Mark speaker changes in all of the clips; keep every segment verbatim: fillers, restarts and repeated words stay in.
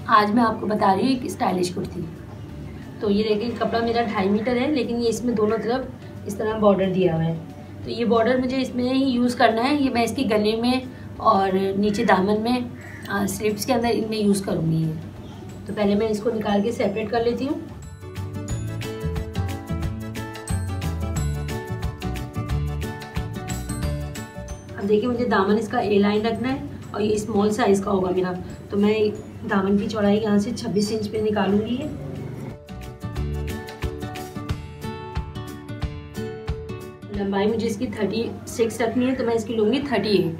Speaker 1: आज मैं आपको बता रही हूँ एक स्टाइलिश कुर्ती। तो ये देखिए कपड़ा मेरा ढाई मीटर है, लेकिन ये इसमें दोनों तरफ इस तरह बॉर्डर दिया हुआ है। तो ये बॉर्डर मुझे इसमें ही यूज़ करना है। ये मैं इसकी गले में और नीचे दामन में, स्लीव्स के अंदर इनमें यूज़ करूँगी ये। तो पहले मैं इसको निकाल के सेपरेट कर लेती हूँ। अब देखिए मुझे दामन इसका ए लाइन रखना है और ये स्मॉल साइज़ का होगा मेरा। तो मैं दामन की चौड़ाई यहाँ से छब्बीस इंच पे निकालूंगी ये। लंबाई मुझे इसकी छत्तीस रखनी है, तो मैं इसकी लूँगी अड़तीस।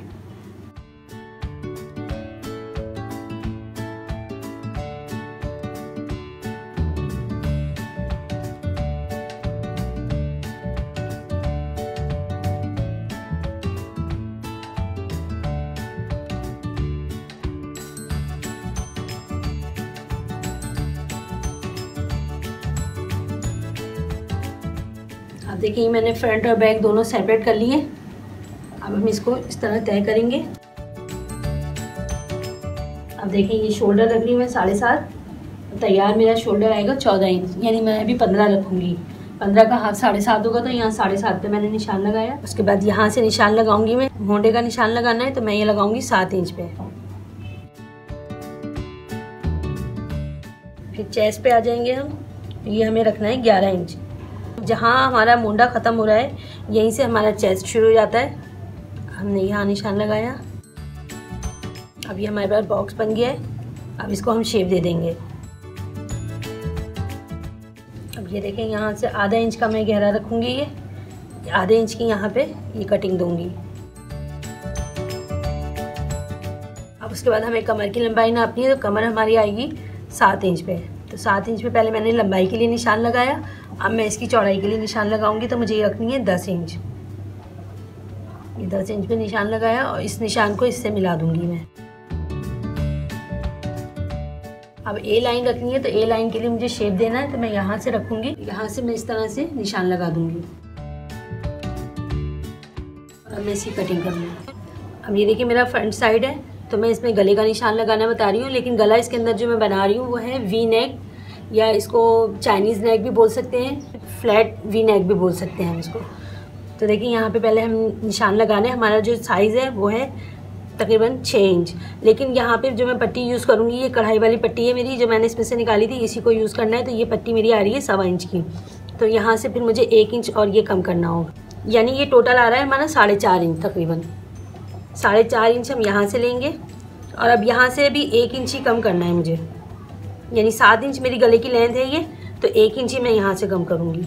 Speaker 1: अब देखिए मैंने फ्रंट और बैक दोनों सेपरेट कर लिए। अब हम इसको इस तरह तय करेंगे। अब देखिए ये शोल्डर रख रही हूँ मैं साढ़े सात। तैयार मेरा शोल्डर आएगा चौदह इंच, यानी मैं अभी पंद्रह रखूँगी। पंद्रह का हाथ साढ़े सात होगा, तो यहाँ साढ़े सात पे मैंने निशान लगाया। उसके बाद यहाँ से निशान लगाऊंगी मैं। मोंढे का निशान लगाना है, तो मैं ये लगाऊंगी सात इंच पे। फिर चेस्ट पे आ जाएंगे हम। ये हमें रखना है ग्यारह इंच। जहाँ हमारा मोंढा ख़त्म हो रहा है, यहीं से हमारा चेस्ट शुरू हो जाता है। हमने यहाँ निशान लगाया। अब ये हमारे पास बॉक्स बन गया है। अब इसको हम शेप दे देंगे। अब ये देखें, यहाँ से आधा इंच का मैं गहरा रखूँगी। ये आधे इंच की यहाँ पे ये कटिंग दूँगी। अब उसके बाद हमें कमर की लंबाई नापनी है। तो कमर हमारी आएगी सात इंच पे। तो सात इंच पे पहले मैंने लंबाई के लिए निशान लगाया। अब मैं इसकी चौड़ाई के लिए निशान लगाऊंगी। तो मुझे ये रखनी है दस इंच। ये दस इंच पे निशान लगाया और इस निशान को इससे मिला दूंगी मैं। अब ए लाइन रखनी है, तो ए लाइन के लिए मुझे शेप देना है। तो मैं यहाँ से रखूंगी। यहाँ से मैं इस तरह से निशान लगा दूंगी और अब मैं इसकी कटिंग करूँगी। अब ये देखिए मेरा फ्रंट साइड है, तो मैं इसमें गले का निशान लगाना बता रही हूँ। लेकिन गला इसके अंदर जो मैं बना रही हूँ वो है वी नेक, या इसको चाइनीज़ नेक भी बोल सकते हैं, फ्लैट वी नेक भी बोल सकते हैं हम इसको। तो देखिए यहाँ पे पहले हम निशान लगाने। हमारा जो साइज़ है वो है तकरीबन छः इंच। लेकिन यहाँ पे जो मैं पट्टी यूज़ करूँगी, ये कढ़ाई वाली पट्टी है मेरी, जो मैंने इसमें से निकाली थी, इसी को यूज़ करना है। तो ये पट्टी मेरी आ रही है सवा इंच की। तो यहाँ से फिर मुझे एक इंच और ये कम करना होगा, यानी ये टोटल आ रहा है हमारा साढ़े चार इंच। तकरीबन साढ़े चार इंच हम यहाँ से लेंगे और अब यहाँ से भी एक इंच ही कम करना है मुझे, यानी सात इंच मेरी गले की लेंथ है ये, तो एक इंच ही मैं यहाँ से कम करूँगी।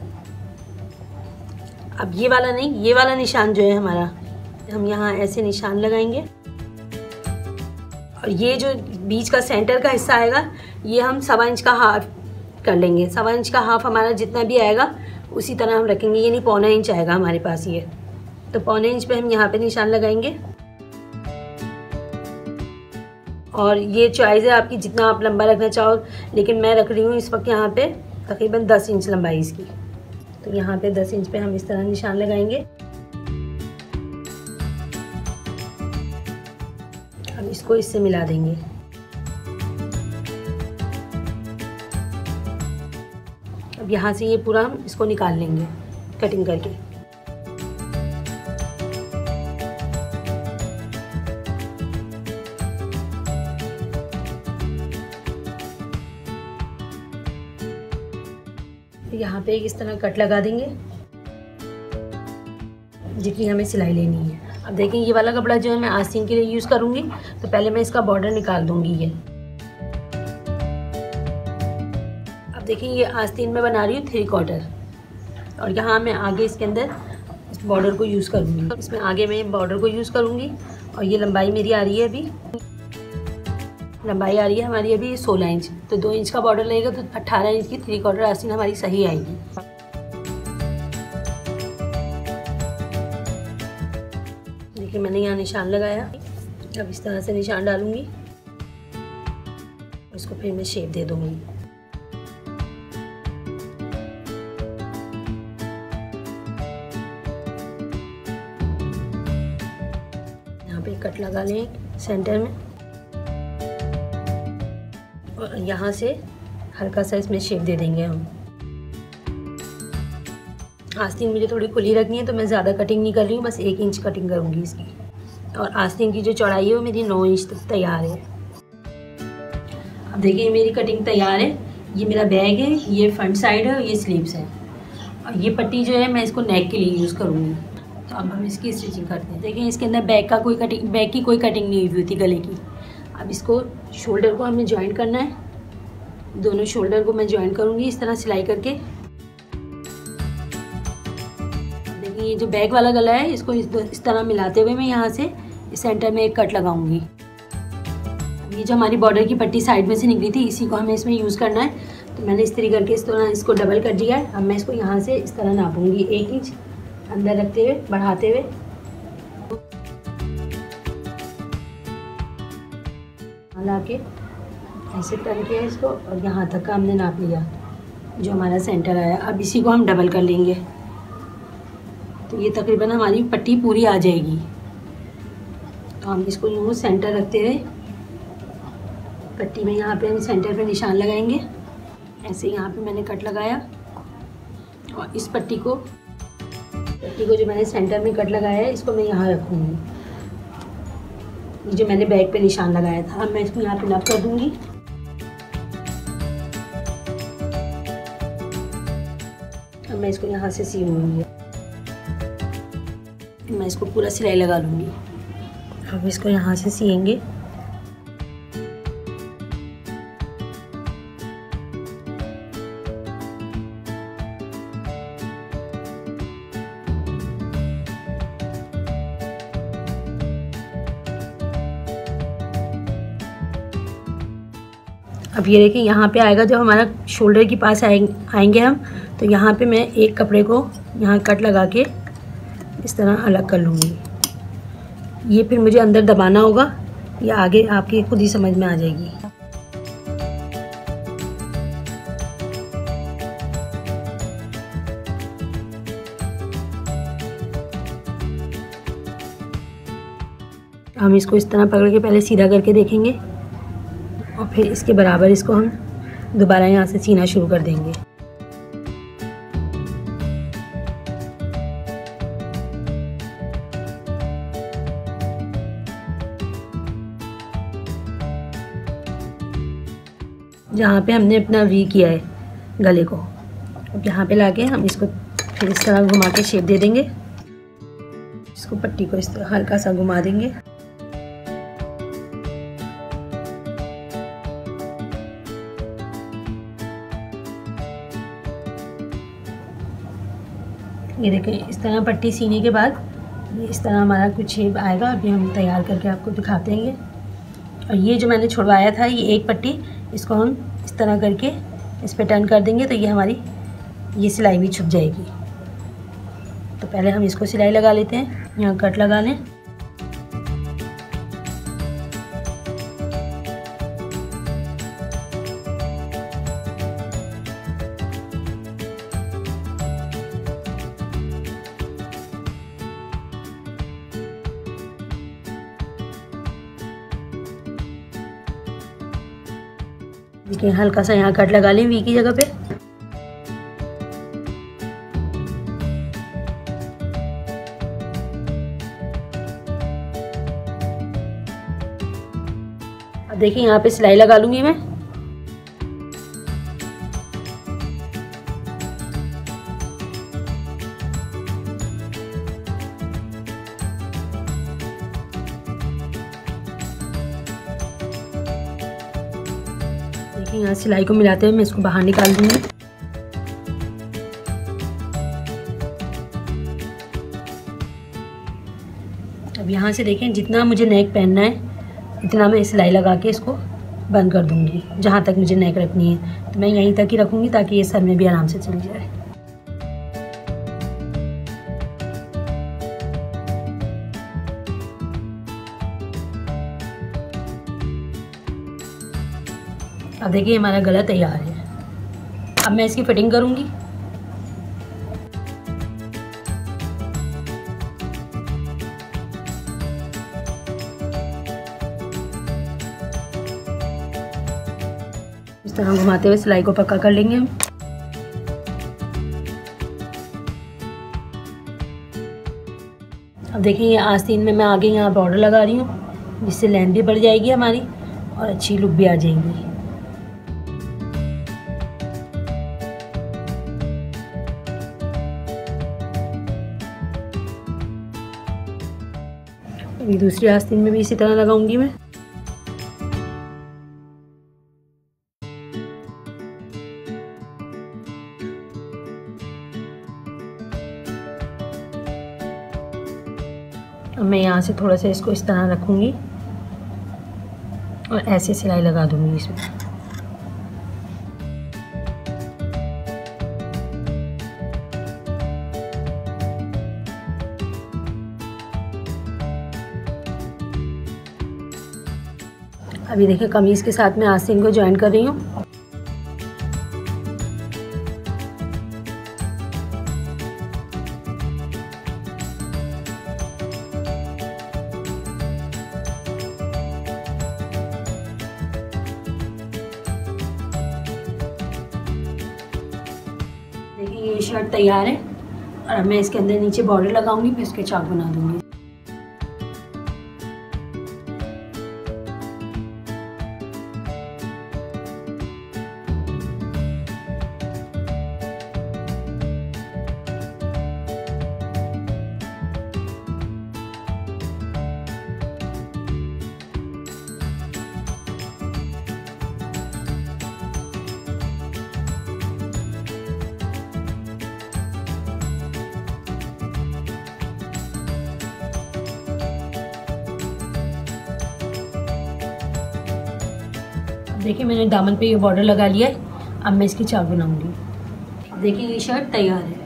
Speaker 1: अब ये वाला नहीं, ये वाला निशान जो है हमारा, हम यहाँ ऐसे निशान लगाएंगे और ये जो बीच का सेंटर का हिस्सा आएगा, ये हम सवा इंच का हाफ कर लेंगे। सवा इंच का हाफ हमारा जितना भी आएगा उसी तरह हम रखेंगे, यानी पौना इंच आएगा हमारे पास ये। तो पौने इंच पे हम यहाँ पे निशान लगाएंगे और ये चॉइस है आपकी, जितना आप लंबा रखना चाहो। लेकिन मैं रख रही हूँ इस वक्त यहाँ पे तकरीबन दस इंच लंबाई इसकी। तो यहाँ पे दस इंच पे हम इस तरह निशान लगाएंगे। अब इसको इससे मिला देंगे। अब यहाँ से ये पूरा हम इसको निकाल लेंगे कटिंग करके। यहाँ पे एक इस तरह कट लगा देंगे जितनी हमें सिलाई लेनी है। अब देखें ये वाला कपड़ा जो है मैं आस्तीन के लिए यूज़ करूँगी। तो पहले मैं इसका बॉर्डर निकाल दूँगी ये। अब देखिए ये आस्तीन में बना रही हूँ थ्री क्वार्टर, और यहाँ मैं आगे इसके अंदर इस बॉर्डर को यूज़ करूँगी। इसमें आगे मैं बॉर्डर को यूज़ करूँगी और ये लंबाई मेरी आ रही है अभी, लंबाई आ रही है हमारी अभी सोलह इंच। तो दो इंच का बॉर्डर लगेगा, तो अट्ठारह इंच की थ्री क्वार्टर आस्तीन हमारी सही आएगी। देखिए मैंने यहाँ निशान लगाया। अब इस तरह से निशान डालूंगी, इसको फिर मैं शेप दे दूंगी। यहाँ पे कट लगा लें सेंटर में। और यहाँ से हल्का सा इसमें शेप दे देंगे हम। आस्तीन मुझे थोड़ी खुली रखनी है तो मैं ज़्यादा कटिंग नहीं कर रही हूँ, बस एक इंच कटिंग करूँगी इसकी। और आस्तीन की जो चौड़ाई है वो मेरी नौ इंच तक तैयार है। अब देखिए मेरी कटिंग तैयार है। ये मेरा बैग है, ये फ्रंट साइड है और ये स्लीव्स है। और ये पट्टी जो है मैं इसको नेक के लिए यूज़ करूँगी। तो अब हम इसकी स्टिचिंग करते हैं। देखिए इसके अंदर बैग का कोई कटिंग बैग की कोई कटिंग नहीं हुई थी गले की। अब इसको शोल्डर को हमें जॉइन करना है। दोनों शोल्डर को मैं जॉइन करूँगी इस तरह सिलाई करके। देखिए ये जो बैग वाला गला है इसको इस तरह मिलाते हुए मैं यहाँ से इस सेंटर में एक कट लगाऊंगी। ये जो हमारी बॉर्डर की पट्टी साइड में से निकली थी इसी को हमें इसमें यूज़ करना है। तो मैंने इस तरीके करके इस तरह इसको डबल कर दिया है। अब मैं इसको यहाँ से इस तरह नापूंगी, एक इंच अंदर रखते हुए बढ़ाते हुए। ला के ऐसे टर्न किया इसको और यहाँ तक का हमने नाप लिया जो हमारा सेंटर आया। अब इसी को हम डबल कर लेंगे तो ये तकरीबन हमारी पट्टी पूरी आ जाएगी। तो हम इसको यूँ सेंटर रखते हुए पट्टी में यहाँ पे हम सेंटर पे निशान लगाएंगे। ऐसे यहाँ पे मैंने कट लगाया और इस पट्टी को पट्टी को जो मैंने सेंटर में कट लगाया है इसको मैं यहाँ रखूँगी, ये जो मैंने बैग पे निशान लगाया था। अब मैं इसको यहाँ पे नॉक कर दूँगी। अब मैं इसको यहाँ से सीऊँगी। मैं इसको पूरा सिलाई लगा लूँगी। अब इसको यहाँ से सिएंगे। अब ये देखिए यहाँ पे आएगा जब हमारा शोल्डर के पास आएंगे हम, तो यहाँ पे मैं एक कपड़े को यहाँ कट लगा के इस तरह अलग कर लूँगी। ये फिर मुझे अंदर दबाना होगा, या आगे आपके खुद ही समझ में आ जाएगी। हम इसको इस तरह पकड़ के पहले सीधा करके देखेंगे और फिर इसके बराबर इसको हम दोबारा यहाँ से सीना शुरू कर देंगे। जहाँ पे हमने अपना वी किया है गले को, अब यहाँ पे लाके हम इसको फिर इस तरह घुमा के शेप दे देंगे। इसको पट्टी को इस तरह हल्का सा घुमा देंगे। ये देखें इस तरह पट्टी सीने के बाद ये इस तरह हमारा कुछ शेप आएगा। अभी हम तैयार करके आपको दिखाते हैं। और ये जो मैंने छुड़वाया था ये एक पट्टी, इसको हम इस तरह करके इस पे टर्न कर देंगे तो ये हमारी ये सिलाई भी छुप जाएगी। तो पहले हम इसको सिलाई लगा लेते हैं। यहाँ कट लगा लें। देखिए हल्का सा यहाँ कट लगा लें वी की जगह पे। अब देखिए यहाँ पे सिलाई लगा लूंगी मैं। यहाँ सिलाई को मिलाते हुए मैं इसको बाहर निकाल दूंगी। अब यहाँ से देखें जितना मुझे नेक पहनना है इतना मैं सिलाई लगा के इसको बंद कर दूंगी। जहाँ तक मुझे नेक रखनी है तो मैं यहीं तक ही रखूँगी ताकि ये सर में भी आराम से चल जाए। अब देखिए हमारा गला तैयार है। अब मैं इसकी फिटिंग करूँगी। इस तरह घुमाते हुए सिलाई को पक्का कर लेंगे हम। अब देखिए ये आस्तीन में मैं आगे यहाँ बॉर्डर लगा रही हूँ, जिससे लेंथ भी बढ़ जाएगी हमारी और अच्छी लुक भी आ जाएगी। अभी दूसरी आस्तीन में भी इसी तरह लगाऊंगी मैं। अब मैं यहाँ से थोड़ा सा इसको इस तरह रखूँगी और ऐसे सिलाई लगा दूँगी इसमें। अभी देखिए कमीज़ के साथ मैं आस्तीन को जॉइन कर रही हूँ। देखिए ये शर्ट तैयार है और अब मैं इसके अंदर नीचे बॉर्डर लगाऊंगी, फिर इसके चाक बना दूंगी। देखिए मैंने दामन पे ये बॉर्डर लगा लिया है। अब मैं इसकी चाक बनाऊंगी। देखिए ये शर्ट तैयार है।